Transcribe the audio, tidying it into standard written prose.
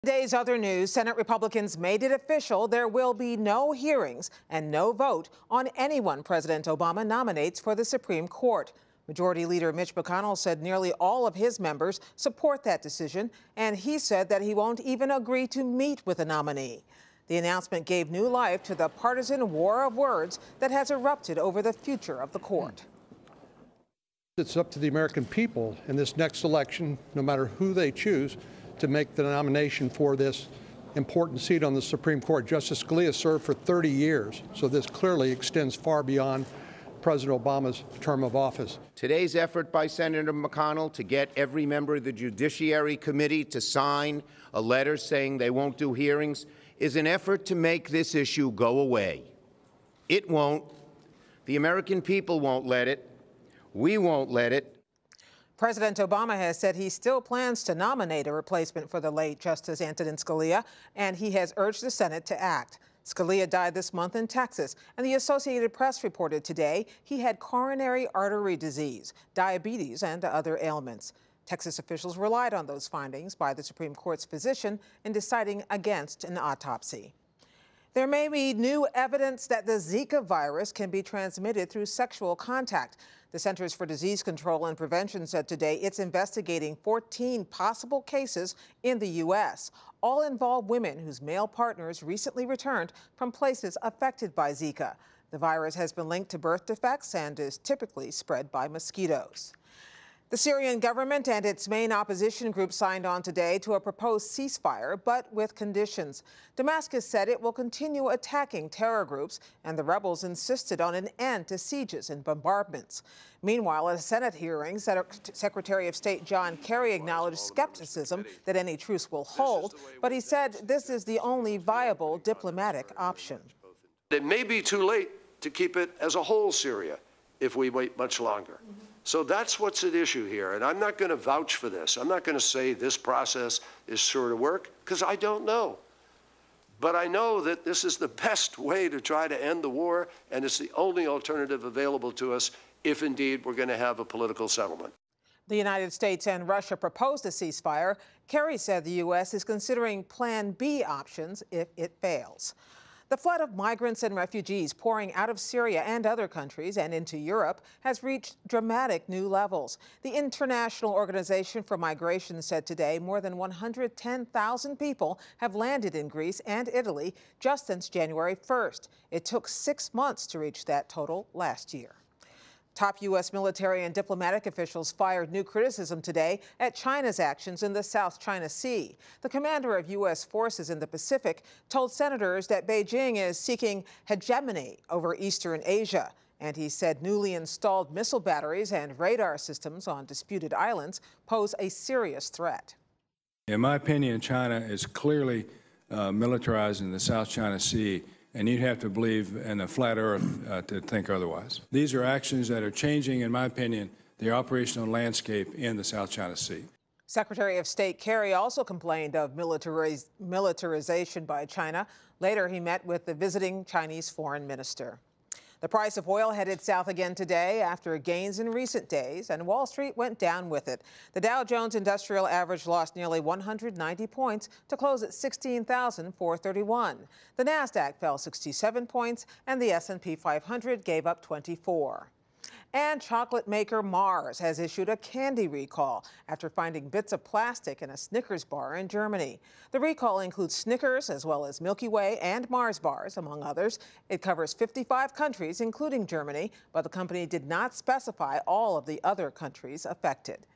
Today's other news, Senate Republicans made it official there will be no hearings and no vote on anyone President Obama nominates for the Supreme Court. Majority Leader Mitch McConnell said nearly all of his members support that decision, and he said that he won't even agree to meet with a nominee. The announcement gave new life to the partisan war of words that has erupted over the future of the court. It's up to the American people in this next election, no matter who they choose, to make the nomination for this important seat on the Supreme Court. Justice Scalia served for 30 years, so this clearly extends far beyond President Obama's term of office. Today's effort by Senator McConnell to get every member of the Judiciary Committee to sign a letter saying they won't do hearings is an effort to make this issue go away. It won't. The American people won't let it. We won't let it. President Obama has said he still plans to nominate a replacement for the late Justice Antonin Scalia, and he has urged the Senate to act. Scalia died this month in Texas, and the Associated Press reported today he had coronary artery disease, diabetes, and other ailments. Texas officials relied on those findings by the Supreme Court's physician in deciding against an autopsy. There may be new evidence that the Zika virus can be transmitted through sexual contact. The Centers for Disease Control and Prevention said today it's investigating 14 possible cases in the U.S. All involve women whose male partners recently returned from places affected by Zika. The virus has been linked to birth defects and is typically spread by mosquitoes. The Syrian government and its main opposition group signed on today to a proposed ceasefire, but with conditions. Damascus said it will continue attacking terror groups, and the rebels insisted on an end to sieges and bombardments. Meanwhile, at a Senate hearing, Secretary of State John Kerry acknowledged skepticism that any truce will hold, but he said this is the only viable diplomatic option. It may be too late to keep it as a whole Syria if we wait much longer. So that's what's at issue here, and I'm not going to vouch for this. I'm not going to say this process is sure to work, because I don't know. But I know that this is the best way to try to end the war, and it's the only alternative available to us if indeed we're going to have a political settlement. The United States and Russia proposed a ceasefire. Kerry said the U.S. is considering Plan B options if it fails. The flood of migrants and refugees pouring out of Syria and other countries and into Europe has reached dramatic new levels. The International Organization for Migration said today more than 110,000 people have landed in Greece and Italy just since January 1st. It took 6 months to reach that total last year. Top U.S. military and diplomatic officials fired new criticism today at China's actions in the South China Sea. The commander of U.S. forces in the Pacific told senators that Beijing is seeking hegemony over Eastern Asia. And he said newly installed missile batteries and radar systems on disputed islands pose a serious threat. In my opinion, China is clearly militarizing the South China Sea, and you'd have to believe in a flat earth to think otherwise. These are actions that are changing, in my opinion, the operational landscape in the South China Sea. Secretary of State Kerry also complained of militarization by China. Later, he met with the visiting Chinese foreign minister. The price of oil headed south again today after gains in recent days, and Wall Street went down with it. The Dow Jones Industrial Average lost nearly 190 points to close at 16,431. The Nasdaq fell 67 points, and the S&P 500 gave up 24. And chocolate maker Mars has issued a candy recall after finding bits of plastic in a Snickers bar in Germany. The recall includes Snickers as well as Milky Way and Mars bars, among others. It covers 55 countries, including Germany, but the company did not specify all of the other countries affected.